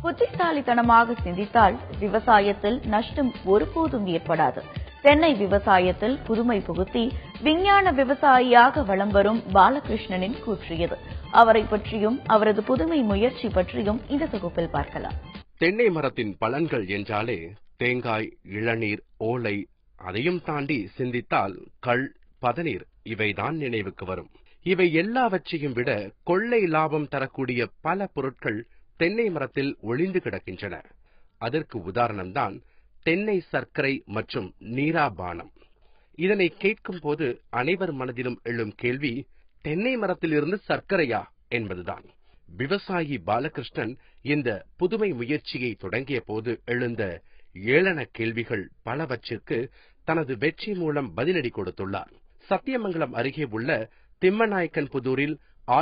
புத்திசாலித்தனமாக சிந்தித்தால் விவசாயத்தில் நஷ்டம் ஒருபோதும் ஏற்படாது. தென்னை விவசாயத்தில் புதுமை புகுத்தி விஞ்ஞான விவசாயியாக வலம் வரும் பாலகிருஷ்ணனின் கூற்று இது. அவரை பற்றியும் அவரது புதுமை முயற்சி பற்றியும் இந்த தொகுப்பில் பார்க்கலாம். தென்னை மரத்தின் பலன்கள் என்றாலே தேங்காய், இளநீர், ஓலை, அதையும் தாண்டி சிந்தித்தால் கள், பதநீர் இவைதான் நினைவுக்கு வரும். இவை எல்லாவற்றையும் விட கொள்ளை லாபம் தரக்கூடிய பல பொருட்கள் தென்னை மரத்தில் ஒளிந்து கிடக்கின்றன. அதற்கு உதாரணம்தான் தென்னை சர்க்கரை மற்றும் நீராபானம். இதனை கேட்கும் போது அனைவர் மனதிலும் எழும் கேள்வி, தென்னை மரத்திலிருந்து சர்க்கரையா என்பதுதான். விவசாயி பாலகிருஷ்ணன் இந்த புதுமை முயற்சியை தொடங்கிய போது எழுந்த ஏளன கேள்விகள் பலவற்றிற்கு தனது வெற்றி மூலம் பதிலடி கொடுத்துள்ளார். சத்தியமங்கலம் அருகே உள்ள திம்மநாயக்கன் புதூரில்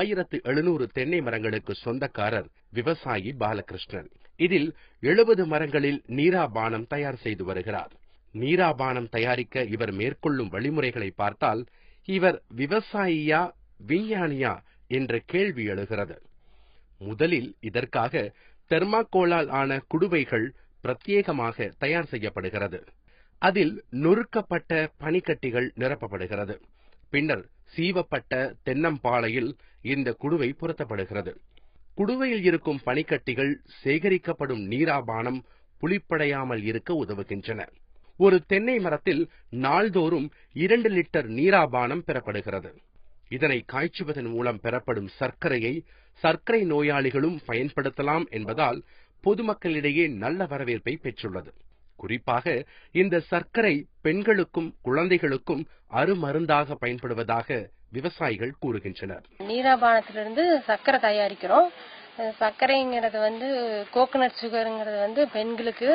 1700 தென்னை மரங்களுக்கு சொந்தக்காரர் விவசாயி பாலகிருஷ்ணன். இதில் 70 மரங்களில் நீராபானம் தயார் செய்து வருகிறார். நீராபானம் தயாரிக்க இவர் மேற்கொள்ளும் வழிமுறைகளை பார்த்தால் இவர் விவசாயியா விஞ்ஞானியா என்ற கேள்வி எழுகிறது. முதலில் இதற்காக தெர்மாக்கோலால் ஆன குடுவைகள் பிரத்யேகமாக தயார் செய்யப்படுகிறது. அதில் நொறுக்கப்பட்ட பனிக்கட்டிகள் நிரப்பப்படுகிறது. பின்னர் சீவப்பட்ட தென்னம்பாளையில் இந்த குடுவை பொருத்தப்படுகிறது. குடுவையில் இருக்கும் பனிக்கட்டிகள் சேகரிக்கப்படும் நீராபானம் புளிப்படையாமல் இருக்க உதவுகின்றன. ஒரு தென்னை மரத்தில் நாள்தோறும் 2 லிட்டர் நீராபானம் பெறப்படுகிறது. இதனை காய்ச்சுவதன் மூலம் பெறப்படும் சர்க்கரையை சர்க்கரை நோயாளிகளும் பயன்படுத்தலாம் என்பதால் பொதுமக்களிடையே நல்ல வரவேற்பை பெற்றுள்ளது. குறிப்பாக இந்த சர்க்கரை பெண்களுக்கும் குழந்தைகளுக்கும் அருமருந்தாக பயன்படுவதாக விவசாயிகள் கூறுகின்றனர். நீராபானத்திலிருந்து சர்க்கரை தயாரிக்கிறோம். சர்க்கரைங்கிறது கோகனட் சுகருங்கிறது பெண்களுக்கு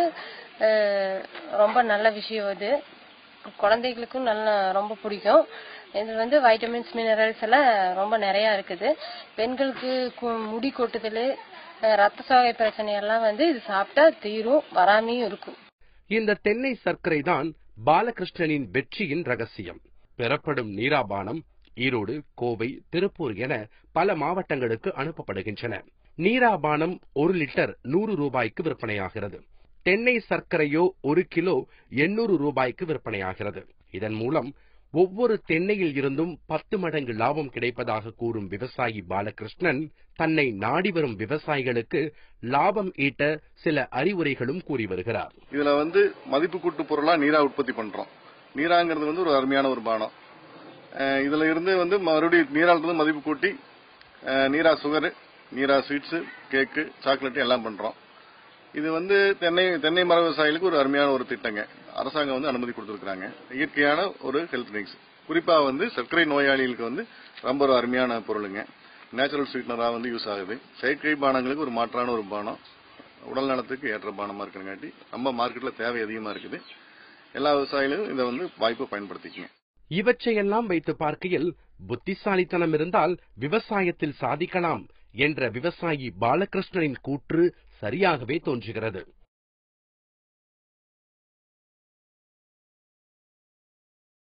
ரொம்ப நல்ல விஷயம். இது குழந்தைகளுக்கும் ரொம்ப பிடிக்கும். இது வைட்டமின்ஸ், மினரல்ஸ் எல்லாம் ரொம்ப நிறைய இருக்குது. பெண்களுக்கு முடி கொட்டுதல், ரத்த சோகை பிரச்சனை எல்லாம் இது சாப்பிட்டா தீரும், வராமையும் இருக்கும். இந்த தென்னை சர்க்கரை தான் பாலகிருஷ்ணனின் வெற்றியின் ரகசியம். பெறப்படும் நீராபானம் ஈரோடு, கோவை, திருப்பூர் என பல மாவட்டங்களுக்கு அனுப்பப்படுகின்றன. நீராபானம் 1 லிட்டர் 100 ரூபாய்க்கு விற்பனையாகிறது. தென்னை சர்க்கரையோ 1 கிலோ 800 ரூபாய்க்கு விற்பனையாகிறது. இதன் மூலம் ஒவ்வொரு தென்னையில் இருந்தும் 10 மடங்கு லாபம் கிடைப்பதாக கூறும் விவசாயி பாலகிருஷ்ணன் தன்னை நாடி வரும் விவசாயிகளுக்கு லாபம் ஈட்ட சில அறிவுரைகளும் கூறி வருகிறார். இதுல மதிப்பு கூட்டு பொருளா நீரா உற்பத்தி பண்றோம். நீராங்கிறது ஒரு அருமையான ஒரு பானம். இதுல இருந்து மறுபடியும் நீரால் மதிப்பு கூட்டி நீரா சுகர், நீரா ஸ்வீட்ஸ், கேக்கு, சாக்லேட் எல்லாம் பண்றோம். இது தென்னை மர விவசாயிகளுக்கு ஒரு அருமையான ஒரு திட்டங்க. அரசாங்கம் அனுமதி கொடுத்திருக்காங்க. இயற்கையான ஒரு ஹெல்த் ட்ரிங்க்ஸ். குறிப்பா சர்க்கரை நோயாளிகளுக்கு ரொம்ப ஒரு அருமையான பொருளுங்க. நேச்சுரல் ஸ்வீட்னரா யூஸ் ஆகுது. செயற்கை பானங்களுக்கு ஒரு மாற்றான ஒரு பானம். உடல் நலத்துக்கு ஏற்ற பானமா இருக்கிறங்காட்டி நம்ம மார்க்கெட்ல தேவை அதிகமா இருக்குது. எல்லா விவசாயிகளும் இதை வாய்ப்பை பயன்படுத்திக்கங்க. இவற்றையெல்லாம் வைத்து பார்க்கையில் புத்திசாலித்தனம் இருந்தால் விவசாயத்தில் சாதிக்கலாம் என்ற விவசாயி பாலகிருஷ்ணனின் கூற்று சரியாகவே தோன்றுகிறது.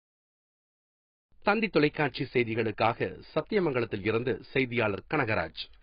தந்தி தொலைக்காட்சி செய்திகளுக்காக சத்தியமங்கலத்தில் இருந்து செய்தியாளர் கனகராஜ்.